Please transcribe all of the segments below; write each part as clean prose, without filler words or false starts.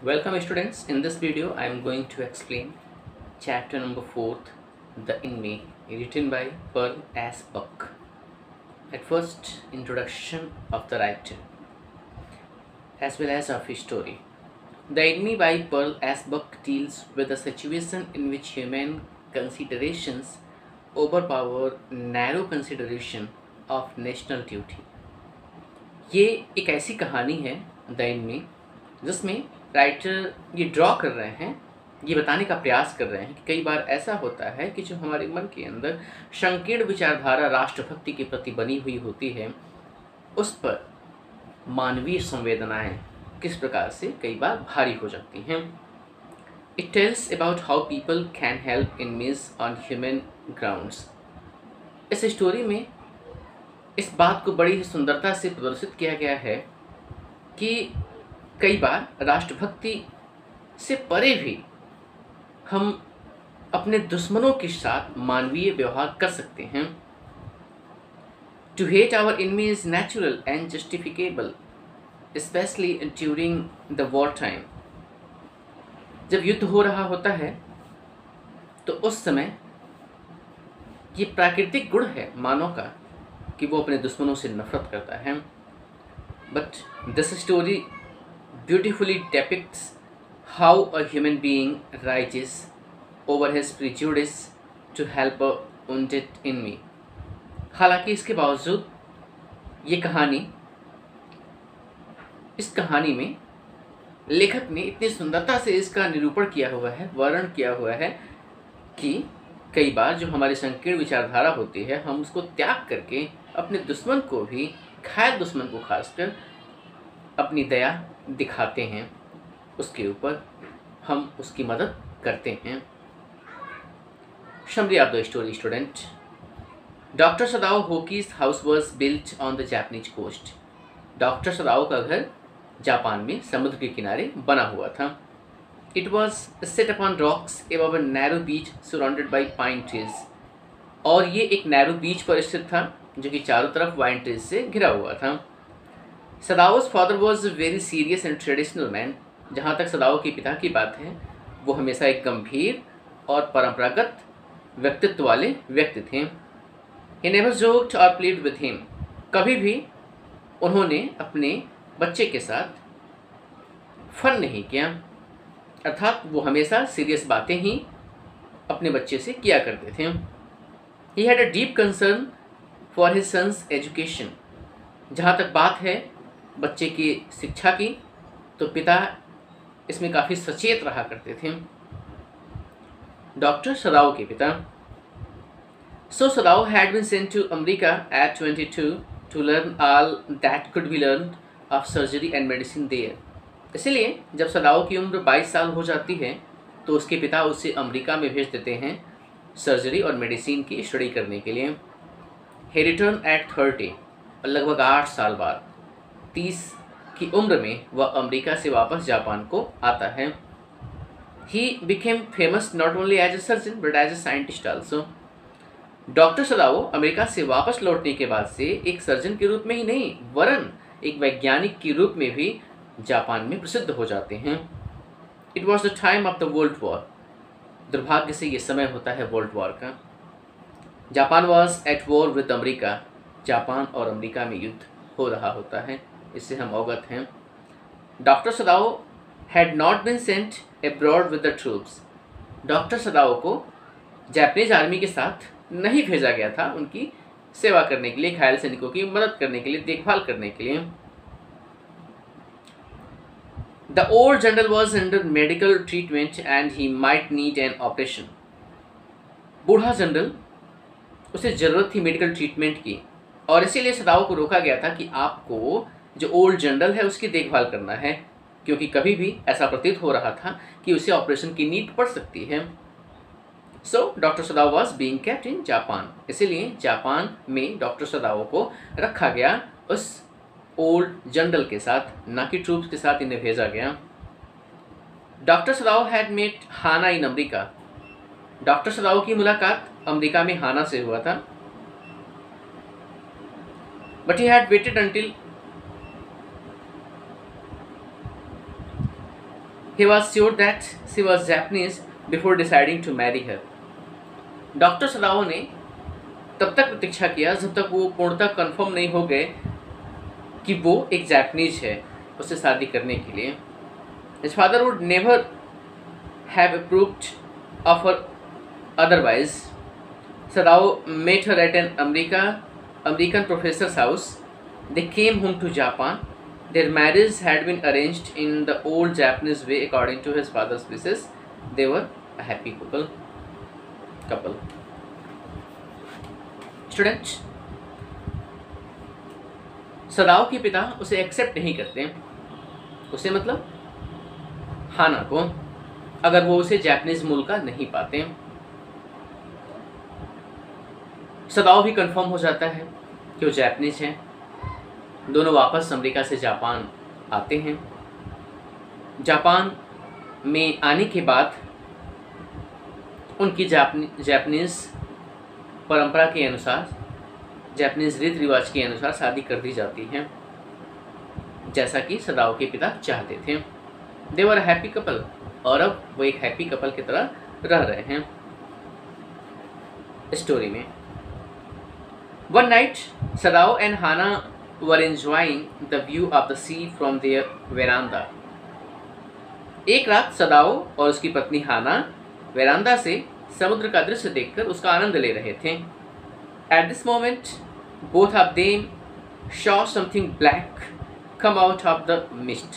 Welcome students. In this video I am going to explain chapter number 4th, The Enemy, written by Pearl S. Buck. At first, introduction of the writer as well as of his story. The Enemy by Pearl S. Buck deals with a situation in which human considerations overpower narrow consideration of national duty. ये एक ऐसी कहानी है the enemy जिसमें writer ये draw कर रहे हैं, ये बताने का प्रयास कर रहे हैं कि कई बार ऐसा होता है कि जो हमारे मन के अंदर संकीर्ण विचारधारा राष्ट्रभक्ति के प्रति बनी हुई होती है, उस पर मानवीय संवेदनाएं किस प्रकार से कई बार भारी हो जाती हैं। It tells about how people can help in miss on human grounds. इस स्टोरी में इस बात को बड़ी ही सुंदरता से प्रदर्शित किया गया है कि कई बार राष्ट्रभक्ति से परे भी हम अपने दुश्मनों के साथ मानवीय व्यवहार कर सकते हैं। To hate our enemy is natural and justifiable, especially during the war time. जब युद्ध हो रहा होता है तो उस समय ये प्राकृतिक गुण है मानव का कि वो अपने दुश्मनों से नफरत करता है। But this story beautifully depicts how a human being rises over his prejudice to help a wounded enemy. हालांकि इसके बावजूद इस कहानी में लेखक ने इतनी सुंदरता से इसका निरूपण किया हुआ है, वर्णन किया हुआ है कि कई बार जो हमारी संकीर्ण विचारधारा होती है, हम उसको त्याग करके अपने दुश्मन को भी, घायल दुश्मन को खासकर, अपनी दया दिखाते हैं, उसके ऊपर हम उसकी मदद करते हैं। Summary of the story, student. Doctor Sadao Hoki's house was built on the Japanese coast. Doctor Sadao का घर जापान में समुद्र के किनारे बना हुआ था। It was set upon rocks above a narrow beach surrounded by pine trees. और ये एक नैरो बीच पर स्थित था जो कि चारों तरफ वाइन ट्रीज से घिरा हुआ था। सदाओ's father was a very serious and traditional man. जहाँ तक सदाओ के पिता की बात है, वो हमेशा एक गंभीर और परंपरागत व्यक्तित्व वाले व्यक्ति थे। He never joked or played with him. कभी भी उन्होंने अपने बच्चे के साथ फन नहीं किया, अर्थात वो हमेशा सीरियस बातें ही अपने बच्चे से किया करते थे। He had a deep concern for his son's education. जहाँ तक बात है बच्चे की शिक्षा की, तो पिता इसमें काफ़ी सचेत रहा करते थे। डॉक्टर सदाओ के पिता। So Sadao had been sent to America at 22 to learn all that could be learned of surgery and medicine there. इसलिए जब सदाओ की उम्र 22 साल हो जाती है तो उसके पिता उसे अमेरिका में भेज देते हैं सर्जरी और मेडिसिन की स्टडी करने के लिए। He returned at 30, और लगभग 8 साल बाद 30 की उम्र में वह अमेरिका से वापस जापान को आता है। He became famous not only as a surgeon but as a scientist also. Doctor Sadao America से वापस लौटने के बाद से एक सर्जन के रूप में ही नहीं, वरन एक वैज्ञानिक के रूप में भी जापान में प्रसिद्ध हो जाते हैं। It was the time of the world war. दुर्भाग्य से ये समय होता है वर्ल्ड वॉर का। Japan was at war with America. Japan और अमेरिका में युद्ध हो रहा होता है, इससे हम अवगत हैं। Doctor Sadao had not been sent abroad with the troops. Doctor Sadao को जापानीज आर्मी के साथ नहीं भेजा गया था उनकी सेवा करने के लिए, घायल सैनिकों की मदद करने के लिए, देखभाल करने के लिए। The old general was under medical treatment and he might need an operation. बूढ़ा जनरल, उसे ज़रूरत थी मेडिकल ट्रीटमेंट की, और इसीलिए सदाओ को रोका गया था कि आपको जो ओल्ड जनरल है उसकी देखभाल करना है, क्योंकि कभी भी ऐसा प्रतीत हो रहा था कि उसे ऑपरेशन की नीड पड़ सकती है। So doctor Sadao was being kept in Japan. इसीलिए जापान में डॉक्टर सदाओ को रखा गया उस ओल्ड जनरल के साथ, ना कि ट्रूप्स के साथ इन्हें भेजा गया। Doctor Sadao had met Hana in America. Doctor Sadao की मुलाकात अमेरिका में हाना से हुआ था। But he had waited until He was sure that she was Japanese before deciding to marry her. Doctor Sadao ने तब तक प्रतीक्षा किया जब तक वो पूर्णतः कंफर्म नहीं हो गए कि वो एक जापानीज है उससे शादी करने के लिए. His father would never have approved of her otherwise. Sadao met her at an American professor's house. They came home to Japan. Their marriage had been arranged in the old Japanese way according to his father's wishes. They were a happy couple. Students, सदाओ के पिता उसे accept नहीं करते. उसे मतलब हाना को, अगर वो उसे जापानीज मूल का नहीं पाते. सदाओ भी कंफर्म हो जाता है कि वो जापानीज हैं. दोनों वापस अमेरिका से जापान आते हैं. जापान में आने के बाद उनकी जापानीज परंपरा के अनुसार, जापानीज रीति रिवाज के अनुसार शादी कर दी जाती है, जैसा कि सदाओ के पिता चाहते थे. दे वर हैप्पी कपल, और अब वो एक हैप्पी कपल की तरह रह रहे हैं. स्टोरी में one night Sadao and Hana were enjoying the view of the sea from their veranda. एक रात सदाओ और उसकी पत्नी हाना वेरांडा से समुद्र का दृश्य देखकर उसका आनंद ले रहे थे. At this moment both of them saw something black come out of the mist.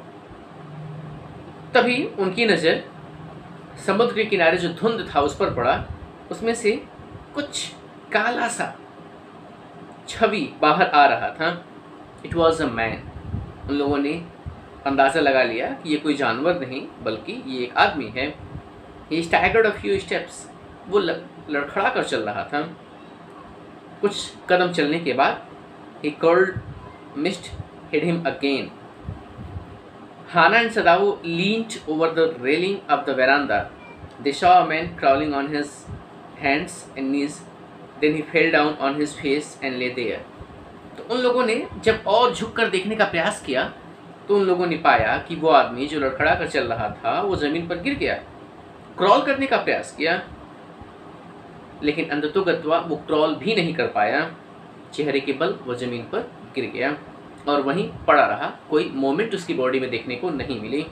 तभी उनकी नज़र समुद्र के किनारे जो धुंध था उस पर पड़ा. उसमें से कुछ काला सा छवि बाहर आ रहा था. It was a man. उन लोगों ने अंदाज़ा लगा लिया कि ये कोई जानवर नहीं बल्कि ये एक आदमी है. He staggered a few steps. वो लड़खड़ा कर चल रहा था. कुछ कदम चलने के बाद ही curled mist hid him again. Hana and Sadao leaned over the railing of the veranda. They saw a man crawling on his hands and knees. Then he fell down on his face and lay there. तो उन लोगों ने जब और झुक कर देखने का प्रयास किया तो उन लोगों ने पाया कि वो आदमी जो लड़खड़ा कर चल रहा था वो ज़मीन पर गिर गया. क्रॉल करने का प्रयास किया लेकिन अंततोगत्वा वो क्रॉल भी नहीं कर पाया. चेहरे के बल वो ज़मीन पर गिर गया और वहीं पड़ा रहा. कोई मोमेंट उसकी बॉडी में देखने को नहीं मिली.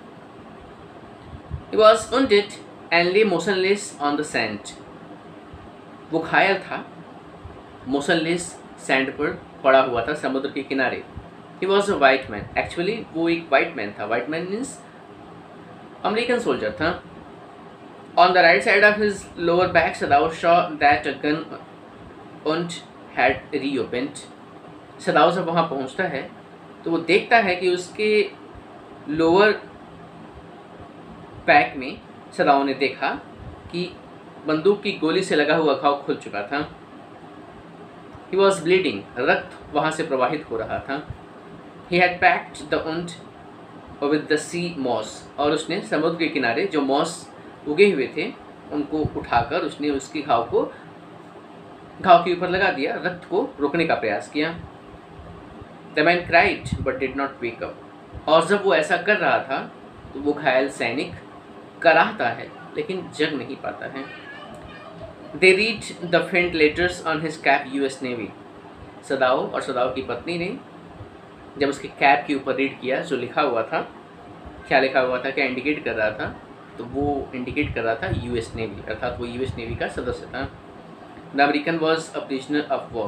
He was wounded and lay motionless on the sand. वो घायल था, मोशनलेस सैंड पर पड़ा हुआ था समुद्र के किनारे. He was a white man. Actually वो एक white man था. White man means American soldier था. On the right side of his lower back, Sadao saw that a gun wound had reopened. Sadao जब वहाँ पहुँचता है तो वो देखता है कि उसके लोअर बैक में सदाओ ने देखा कि बंदूक की गोली से लगा हुआ घाव खुल चुका था. He was bleeding. रक्त वहाँ से प्रवाहित हो रहा था. He had packed the wound with the sea moss. और उसने समुद्र के किनारे जो मॉस उगे हुए थे उनको उठाकर उसने उसकी घाव के ऊपर लगा दिया. रक्त को रोकने का प्रयास किया. The man cried but did not wake up. और जब वो ऐसा कर रहा था तो वो घायल सैनिक कराहता है लेकिन जग नहीं पाता है. They read the faint letters on his cap US Navy. सदाओ और सदाओ की पत्नी ने जब उसके कैप के ऊपर रीड किया जो लिखा हुआ था, क्या लिखा हुआ था, क्या इंडिकेट कर रहा था, तो वो इंडिकेट कर रहा था यूएस नेवी, अर्थात वो यूएस नेवी का सदस्य था. The American was a prisoner of war.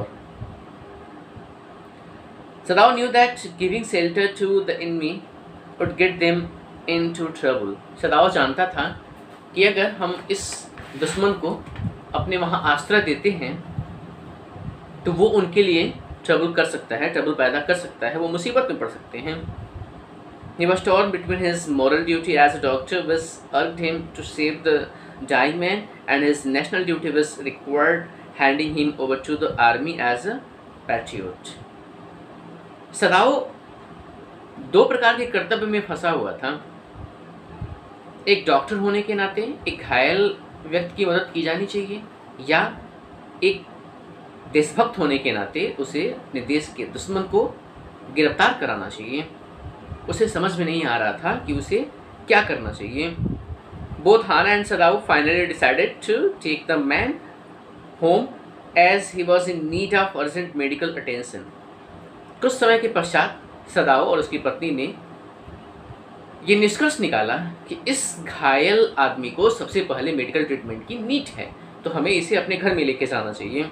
Sadao knew that giving shelter to the enemy would get them into trouble. Sadao जानता था कि अगर हम इस दुश्मन को अपने वहाँ आश्रय देते हैं तो वो उनके लिए ट्रबल कर सकता है, ट्रबल पैदा कर सकता है, वो मुसीबत में पड़ सकते हैं. He was torn between his moral duty as a doctor which urged him to save the dying man and his national duty which required handing him over to the army as a patriot. सदाओ दो प्रकार के कर्तव्य में फंसा हुआ था. एक doctor होने के नाते एक घायल व्यक्ति की मदद की जानी चाहिए, या एक देशभक्त होने के नाते उसे अपने देश के दुश्मन को गिरफ्तार कराना चाहिए. उसे समझ में नहीं आ रहा था कि उसे क्या करना चाहिए? Both Hana and Sadao finally decided to take the man home as he was in need of urgent medical attention. कुछ समय के पश्चात सदाओ और उसकी पत्नी ने ये निष्कर्ष निकाला कि इस घायल आदमी को सबसे पहले मेडिकल ट्रीटमेंट की नीड है, तो हमें इसे अपने घर में लेके जाना चाहिए।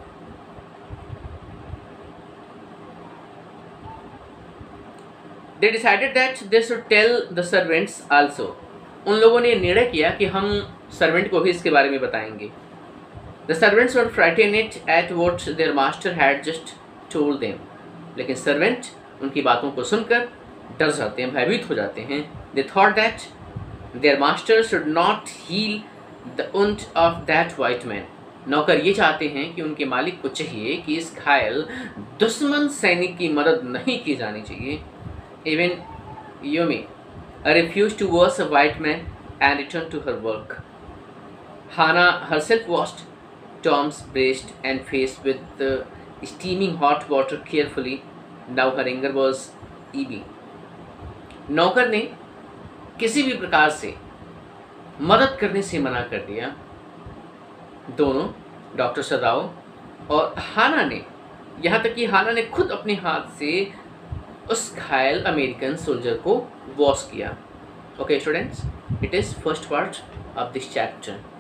They decided that they should tell the servants also. उन लोगों ने निर्णय किया कि हम सर्वेंट को भी इसके बारे में बताएंगे। The servants were frightened at what their master had just told them. लेकिन सर्वेंट उनकी बातों को सुनकर डर जाते हैं, भयभीत हो जाते हैं। They thought that their master should not heal the wound of that white man. नौकर ये चाहते हैं कि उनके मालिक को चाहिए कि इस घायल दुश्मन सैनिक की मदद नहीं की जानी चाहिए। Even Yumi refused to wash a white man and returned to her work. Hana herself washed Tom's breast and face with the steaming hot water carefully. Now her anger was ebbing. नौकर ने किसी भी प्रकार से मदद करने से मना कर दिया। दोनों डॉक्टर सदाओ और हाना ने, यहाँ तक कि हाना ने खुद अपने हाथ से उस घायल अमेरिकन सोल्जर को वॉश किया। Okay students, it is first part of this chapter.